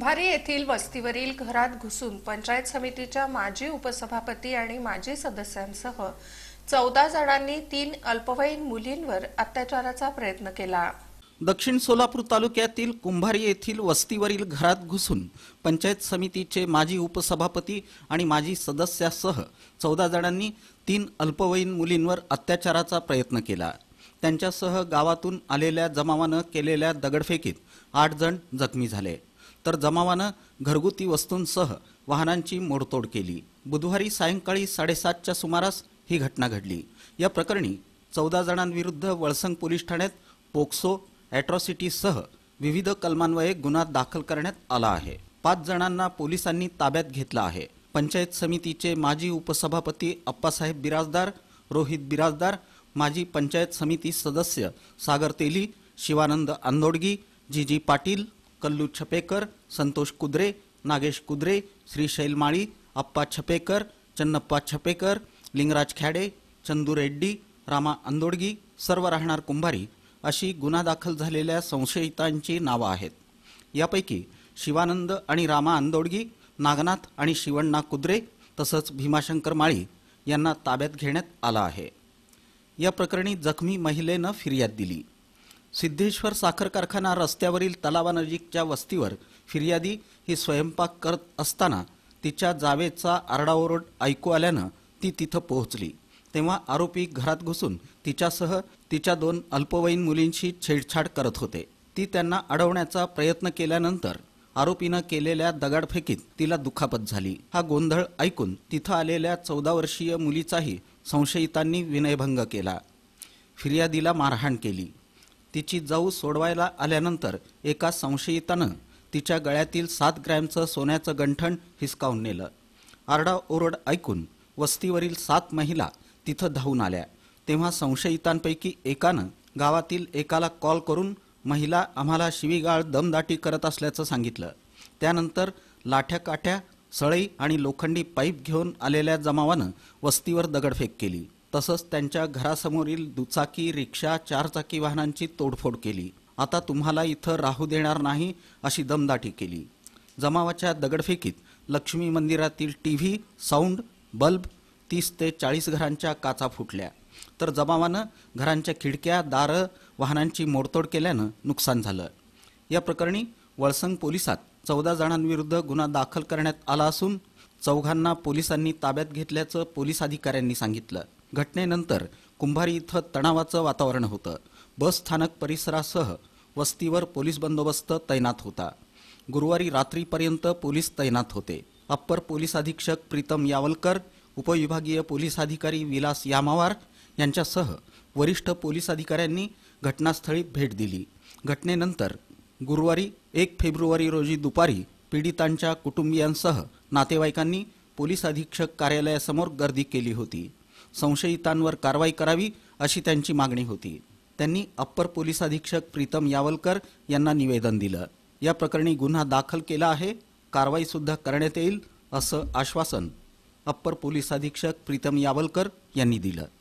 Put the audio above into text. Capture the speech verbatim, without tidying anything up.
कुंभारी येथील वस्तीवरील घरात घुसून पंचायत समितीच्या माजी उपसभापती आणि माजी सदस्यांसह चौदा जणांनी तीन अल्पवयीन मुलींवर अत्याचाराचा प्रयत्न केला। दक्षिण सोलापूर तालुक्यातील कुंभारी येथील वस्तीवरील घरात घुसून पंचायत समितीचे माजी उपसभापती आणि माजी सदस्यासह चौदा जणांनी तीन अल्पवयीन मुलींवर अत्याचाराचा प्रयत्न केला। त्यांच्यासह गावातून आलेल्या जमावानं केलेल्या दगडफेकीत आठ जण जखमी झाले, तर जमावानं घरगुती वस्तूंसह वाहनांची मोडतोड केली। बुधवारी सायंकाळी साडेसातच्या सुमारास ही घटना घडली। या प्रकरणी चौदा जणांविरुद्ध वळसंग पोलीस ठाण्यात पोक्सो ॲट्रॉसिटीसह विविध कलमान्वये गुन्हा दाखल करण्यात आला आहे। पाच जणांना पोलिसांनी ताब्यात घेतला आहे। पंचायत समितीचे माजी उपसभापती अप्पासाहेब बिराजदार, रोहित बिराजदार, माजी पंचायत समिती सदस्य सागर तेली, शिवानंद अंदोडगी, जीजी पाटील, कल्लू छपेकर, संतोष कुद्रे, नागेश कुद्रे, श्रीशैल माळी, अप्पा छपेकर, चन्नप्पा छपेकर, लिंगराज खॅडे, चंदू रेड्डी, रामा अंदोडगी सर्व राहणार कुंभारी अशी गुन्हा दाखल झालेल्या संशयितांची नावं आहेत। यापैकी शिवानंद आणि रामा अंदोडगी, नागनाथ आणि शिवण्णा कुद्रे तसंच भीमाशंकर माळी यांना ताब्यात घेण्यात आलं आहे। या प्रकरणी जखमी महिलेनं फिर्याद दिली। सिद्धेश्वर साखर कारखाना रस्त्यावरील तलावानजीकच्या वस्तीवर फिर्यादी ही स्वयंपाक करत असताना तिच्या जावेचा आरडाओरड ऐकू आल्यानं ती तिथं पोहोचली, तेव्हा आरोपी घरात घुसून तिच्यासह तिच्या दोन अल्पवयीन मुलींशी छेडछाड करत होते। ती त्यांना अडवण्याचा प्रयत्न केल्यानंतर आरोपीनं केलेल्या दगडफेकीत तिला दुखापत झाली। हा गोंधळ ऐकून तिथं आलेल्या चौदा वर्षीय मुलीचाही संशयितांनी विनयभंग केला। फिर्यादीला मारहाण केली। तिची जाऊ सोडवायला आल्यानंतर एका संशयितानं तिच्या गळ्यातील सात ग्रॅमचं सोन्याचं गंठण हिसकावून नेलं। आरडाओरड ऐकून वस्तीवरील सात महिला तिथं धावून आल्या, तेव्हा संशयितांपैकी एकानं गावातील एकाला कॉल करून महिला आम्हाला शिवीगाळ दमदाटी करत असल्याचं सांगितलं। त्यानंतर लाठ्या काठ्या, सळई आणि लोखंडी पाईप घेऊन आलेल्या जमावानं वस्तीवर दगडफेक केली, तसंच त्यांच्या घरासमोरील दुचाकी, रिक्षा, चारचाकी वाहनांची तोडफोड केली। आता तुम्हाला इथं राहू देणार नाही अशी दमदाटी केली। जमावाच्या दगडफेकीत लक्ष्मी मंदिरातील टीव्ही, साऊंड, बल्ब, तीस ते चाळीस घरांच्या काचा फुटल्या, तर जमावानं घरांच्या खिडक्या, दारं, वाहनांची मोडतोड केल्यानं नुकसान झालं। या प्रकरणी वळसंग पोलिसात चौदा जणांविरुद्ध गुन्हा दाखल करण्यात आला असून चौघांना पोलिसांनी ताब्यात घेतल्याचं पोलीस अधिकाऱ्यांनी सांगितलं। घटनेनंतर कुंभारी इथं तणावाचं वातावरण होतं। बस स्थानक परिसरासह वस्तीवर पोलीस बंदोबस्त तैनात होता। गुरुवारी रात्रीपर्यंत पोलीस तैनात होते। अप्पर पोलीस अधीक्षक प्रीतम यावलकर, उपविभागीय पोलीस अधिकारी विलास यामावार यांच्यासह वरिष्ठ पोलीस अधिकाऱ्यांनी घटनास्थळी भेट दिली। घटनेनंतर गुरुवारी एक फेब्रुवारी रोजी दुपारी पीडितांच्या कुटुंबियांसह नातेवाईकांनी पोलीस अधीक्षक कार्यालयासमोर गर्दी केली होती। संशयितांवर कारवाई करावी अशी त्यांची मागणी होती। त्यांनी अप्पर पोलीस अधीक्षक प्रीतम यावलकर यांना निवेदन दिलं। या प्रकरणी गुन्हा दाखल केला आहे, कारवाई सुद्धा करण्यात येईल असं आश्वासन अप्पर पोलीस अधीक्षक प्रीतम यावलकर यांनी दिलं।